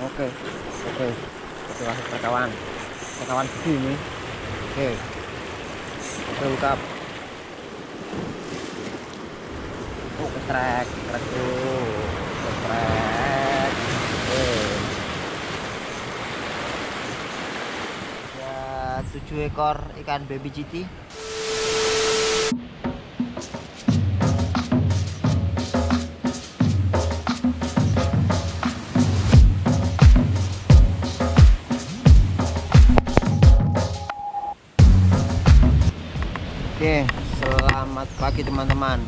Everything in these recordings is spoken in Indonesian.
Oke, oke, oke, masuk rekawan, rekawan begini. Oke, oke, buka. Oh, ketrek, ketrek tuh, ketrek. Oke, ya 7 ekor ikan baby citi. Oke, selamat pagi teman-teman.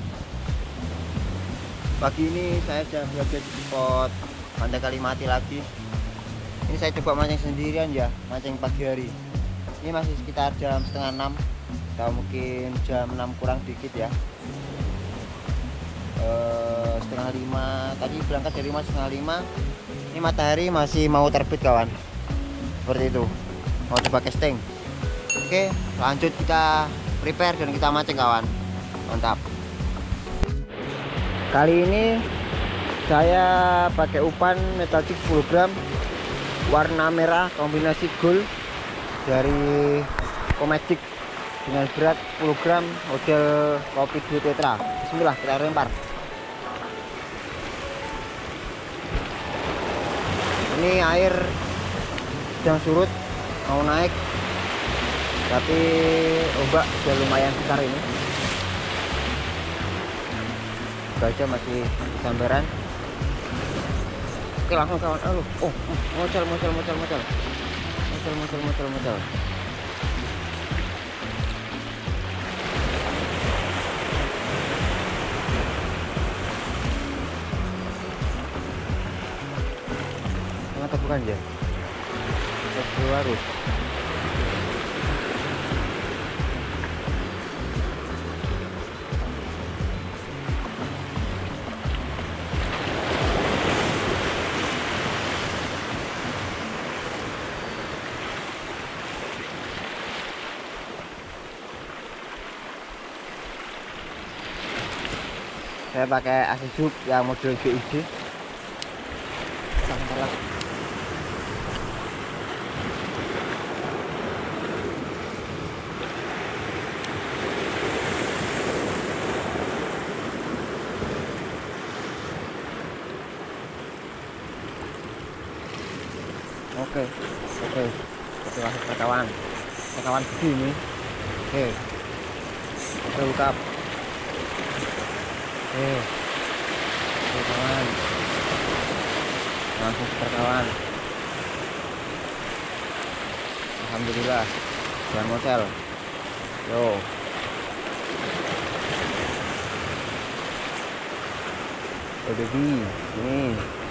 Pagi ini saya sudah berada di spot Pantai Kalimati lagi. Ini saya coba mancing sendirian ya, mancing pagi hari. Ini masih sekitar jam setengah 6 atau mungkin jam 6 kurang dikit ya. Setengah 5 tadi berangkat dari rumah setengah 5. Ini matahari masih mau terbit kawan, seperti itu. Mau coba casting. Oke, lanjut kita prepare dan kita mancing kawan. Mantap. Kali ini saya pakai umpan metalik 10 gram warna merah kombinasi gold dari Comagic dengan berat 10 gram model kopi 2 tetra. Bismillah, kita lempar. Ini air sedang surut, mau naik, tapi ombak sudah lumayan besar ini. Baca masih sambaran. Oke, langsung kawan. Aduh, oh, mocel. Atau bukan ya? Harus. Saya pakai AC Sub yang model GID. Oke, masuk rekawan begini. Oke, buka. Oke, kawan, langsung kawan. Alhamdulillah, jangan mocel. Yo, baby, ini,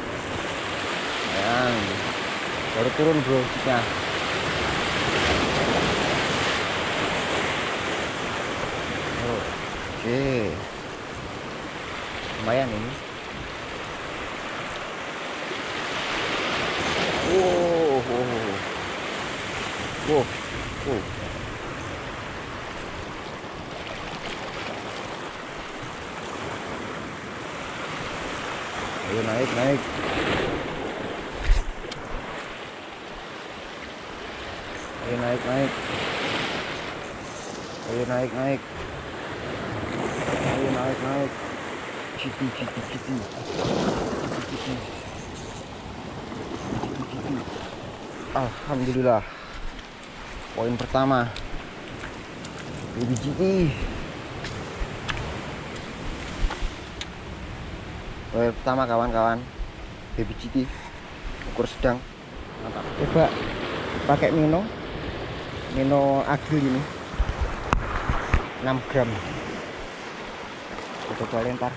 yang baru turun bro, ya. Oke, lumayan ini. Wow. Ayo naik. Ayo naik. Citi. Alhamdulillah. Poin pertama. Baby citi. Poin pertama kawan-kawan. Baby citi. Ukur sedang. Mantap. Coba pakai Mino agil ini 6 gram. Kita coba lempar.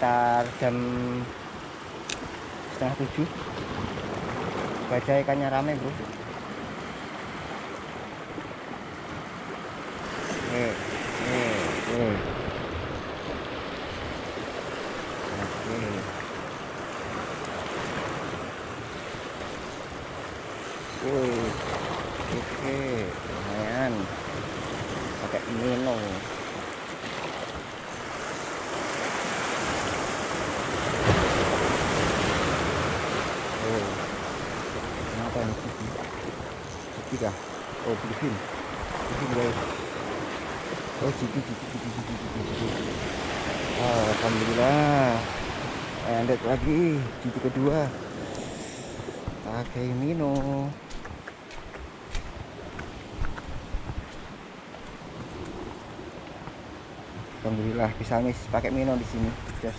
sekitar jam setengah 7. Baca ikannya rame bro. Oke. Wih, oke, lumayan. Pakai Mino. Oh, kenapa ini Cici? Cici kah? Oh, Bluefin guys. Oh, Cici. Alhamdulillah. Lanjut lagi, Cici kedua. Pakai Mino. Alhamdulillah bisa miss pakai Mino di sini. Just.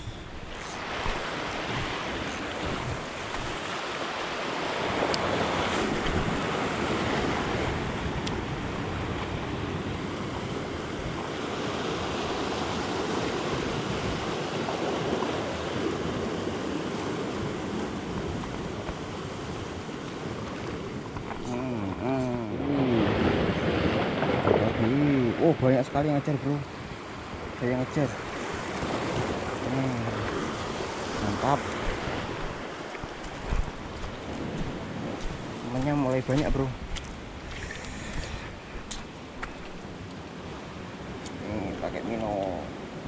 Oh banyak sekali yang ngejar bro. Saya ngejar. Mantap. Temannya mulai banyak bro. Pakai Mino.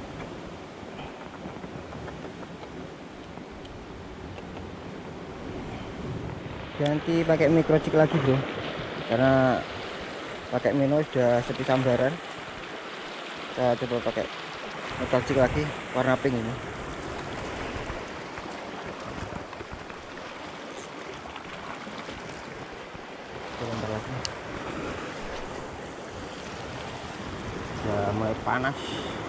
Ganti pakai microchip lagi bro, karena pakai Mino sudah sepi sambaran. Kita coba pakai microchip lagi warna pink ini. Bentar lagi sudah mulai panas.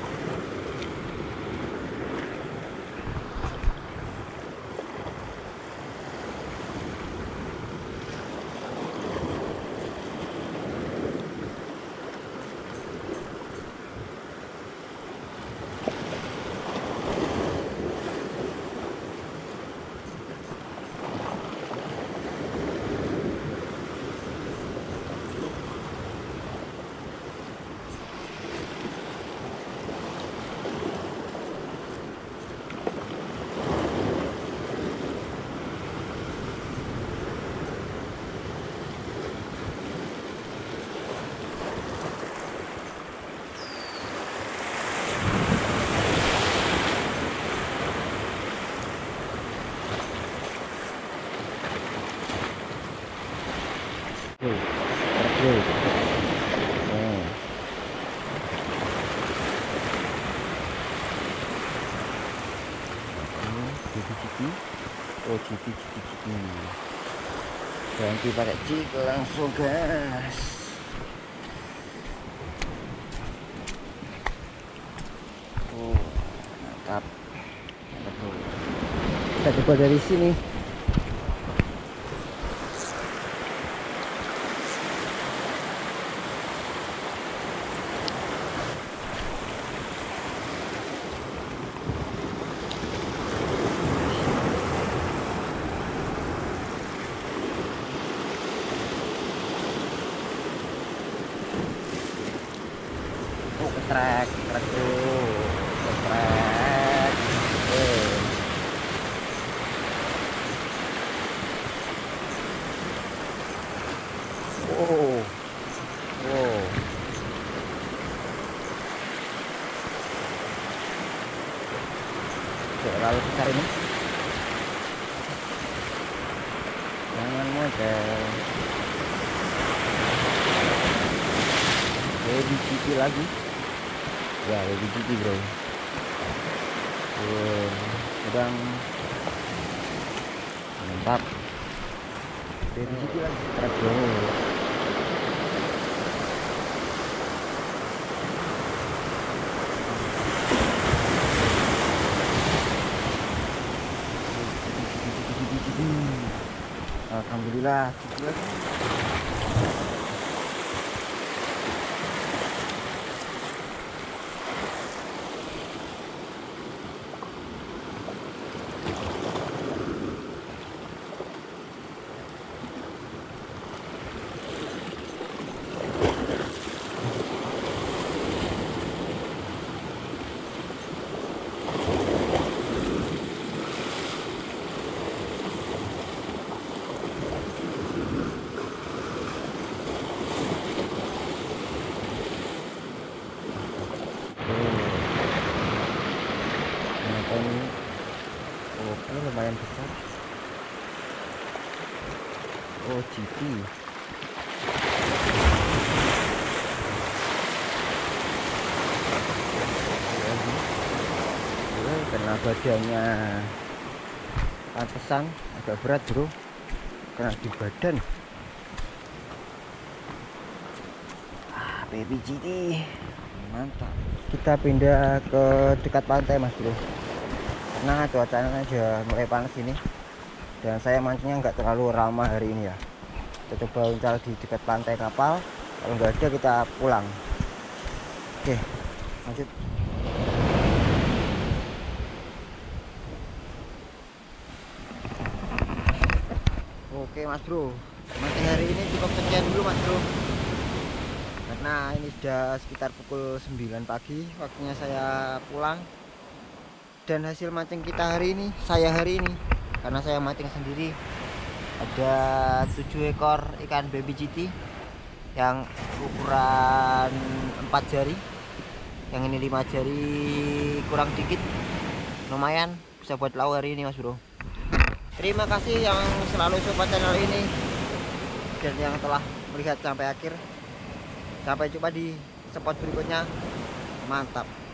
Oh Cici. Ganti pakai Cici langsung gas. Oh mantap bro. Kita coba dari sini. Trek bro, trek. Oh. Terlalu besar ini. Jangan model. Baby Cici lagi. Ya baby Cici bro. Sedang mantap. Baby Cici lagi. Trek bro. Alhamdulillah. GT. Karena badannya pantesan agak berat bro, kena di badan. Baby GT mantap. Kita pindah ke dekat pantai mas bro, karena cuacanya aja mulai panas ini dan saya mancingnya nggak terlalu ramah hari ini ya. Kita coba uncal di dekat pantai kapal, kalau nggak ada kita pulang. Oke lanjut. Oke mas bro, mancing hari ini cukup sekian dulu mas bro, karena ini sudah sekitar pukul 9 pagi waktunya saya pulang. Dan hasil mancing kita hari ini, karena saya mancing sendiri, ada 7 ekor ikan baby GT yang ukuran 4 jari, yang ini 5 jari kurang dikit, lumayan bisa buat lauk hari ini mas bro. Terima kasih yang selalu support channel ini dan yang telah melihat sampai akhir. Sampai jumpa di spot berikutnya. Mantap.